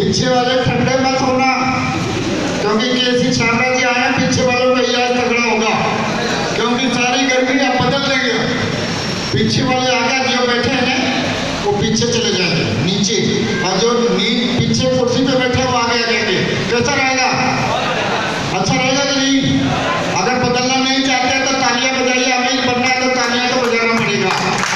पीछे वाले ठंडे मत होना, क्योंकि केसी छाबड़ा जी आए हैं, पीछे वालों का इलाज तगड़ा होगा, क्योंकि सारी गर्मी आप बदल देंगे। पीछे वाले आगे जो बैठे हैं वो पीछे चले जाएंगे नीचे, और जो पीछे कुर्सी पे बैठे वो आगे आ जाएंगे। कैसा रहेगा? अच्छा रहेगा कि नहीं? अगर बदलना नहीं चाहते तो तालियां बजाइए, अमीर बनना है तो तालियां तो बजाना पड़ेगा।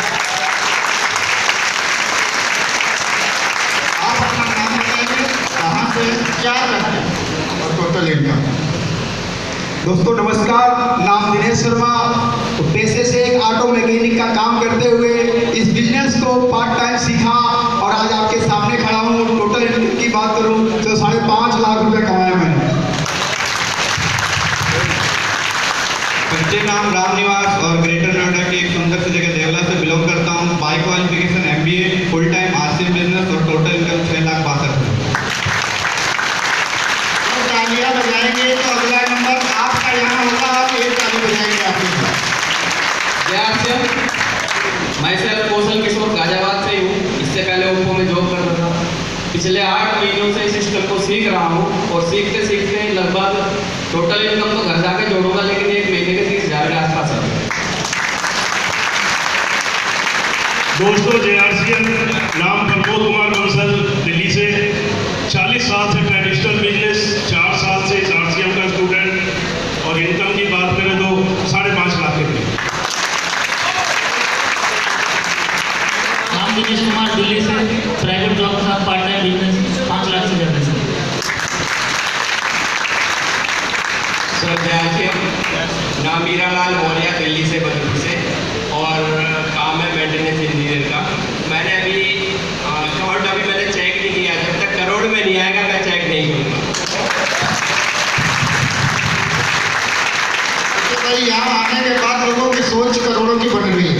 आप अपना नाम बताइए, कहाँ से, क्या करते हैं और टोटल इनकम। दोस्तों नमस्कार, नाम दिनेश शर्मा। तो पेशे से एक ऑटो मैकेनिक का काम करते हुए इस बिजनेस को पार्ट टाइम सीखा और आज आपके सामने खड़ा हूँ। टोटल इनकम की बात करूँ तो 5.5 लाख रुपए कमाए मैंने। मेरा नाम राम निवास और ग्रेटर नोएडा की एक सुंदर सी जगह देवला से बिलोंग करता हूँ। By qualification MBA, full time RCM business और टोटल इनकम 6,62,000। तालियां बजाएंगे तो अगला नंबर आपका यहाँ होगा, आप एक ताली बजाएंगे आपके साथ। मैं सर कौशल किशोर गाजियाबाद से ही हूँ। इससे पहले ओप्पो में जॉब करता था। पिछले 8 महीनों से इस सिस्टम को सीख रहा हूँ और सीखते सीखते लगभग टोटल इनकम तो घर जाके जोड़ूंगा, लेकिन एक महीने के 30,000 के आसपास है। दोस्तों RCM नाम प्रमोद कुमार बंसल, दिल्ली से। 40 साल से ट्रेडिशनल बिजनेस, 4 साल से RCM का स्टूडेंट, और इनकम की बात करें तो 5.5 लाख के। नाम दिनेश कुमार, दिल्ली से। प्राइवेट जॉब के साथ पार्ट टाइम बिजनेस 5 लाख से ज़्यादा से। सर नाम मीरालाल मौर्या, दिल्ली से, बदलपुर से, और काम है मेंटेनेंस इंजीनियर का। मैंने अभी मैंने चेक नहीं किया, जब तक करोड़ में नहीं आएगा मैं चेक नहीं करूँगा। तो भाई यहाँ आने के बाद लोगों की सोच करोड़ों की बन रही है।